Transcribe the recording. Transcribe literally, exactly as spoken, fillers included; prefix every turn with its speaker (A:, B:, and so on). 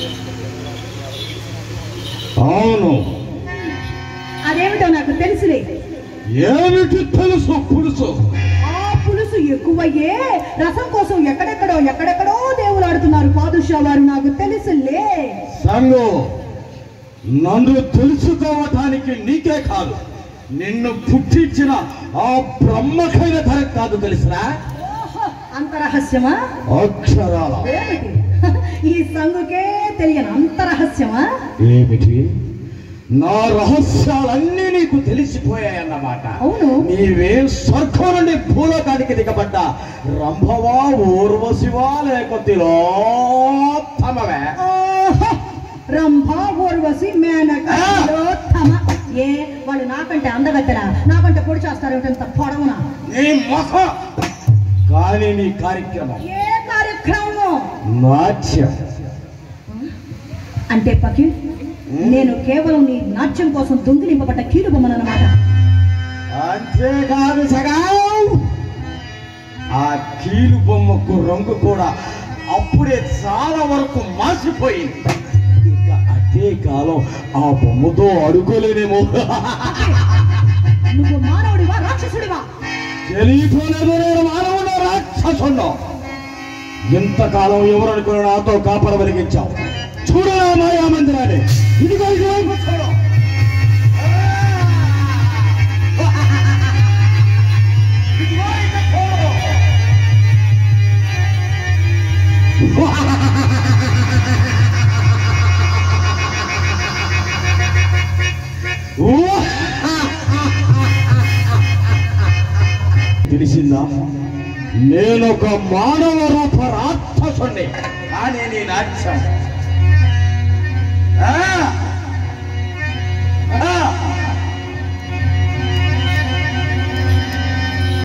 A: అవును,
B: అదేమిటో నాకు తెలుసులే.
A: ఏమిటి తెలుసు? పులుసు.
B: ఆ పులుసు ఎక్కువయ్యే రసం కోసం ఎక్కడెక్కడో ఎక్కడెక్కడో దేవులాడుతున్నారు పాదుషా వారు, నాకు తెలుసులే.
A: సంగు, నన్ను తెలుసుకోవటానికి నీకే కాదు, నిన్ను పుట్టించిన ఆ బ్రహ్మకైన ధర కాదు తెలుసురా.
B: అంత రహస్యమా?
A: అక్షరాల.
B: ఏమిటి ఈ సంగుకే తెలియని అంత రహస్యమా?
A: ఏమిటి? నా రహస్యాలన్నీ నీకు తెలిసిపోయాయన్నమాట.
B: అవును.
A: నీవే స్వర్గం నుండి భూలోకానికి దిగబడ్డ రంభవా, ఊర్వశివా లేక తిలోత్తమవే?
B: రంభ, ఊర్వశి, మేనక, తిలోత్తమ. ఏ వాళ్ళు నాకంటే అందగత్తరా, నాకంటే పొడి చేస్తారు ఇంత పొడవునా?
A: నీ మొహం. కానీ నీ కార్యక్రమం
B: ఏ కార్యక్రమం?
A: నాట్యం.
B: అంటే పకి నేను కేవలం నీ నాట్యం కోసం దొంగిలింపబడ్డ కీలు బొమ్మనమాట.
A: అంతేకాదు సగా, ఆ కీలు బొమ్మకు రంగు కూడా అప్పుడే చాలా వరకు మాసిపోయింది. ఇక అదే కాలం ఆ బొమ్మతో అడుకోలేనేమో.
B: నువ్వు మానవుడివా రాక్షసుడివా?
A: తెలియట్లేదు, నేను మానవుడు రాక్షసుడు. ఇంతకాలం ఎవరు అనుకుని నాతో కాపర వెలిగించావు. చూడరా మాయా మందిరాన్ని, ఇదిగో ఇదివైపు చూడు. తెలిసిందా? నేనొక మానవ రూప రాక్షసుణ్ణి, కానీ నీ నాట్యం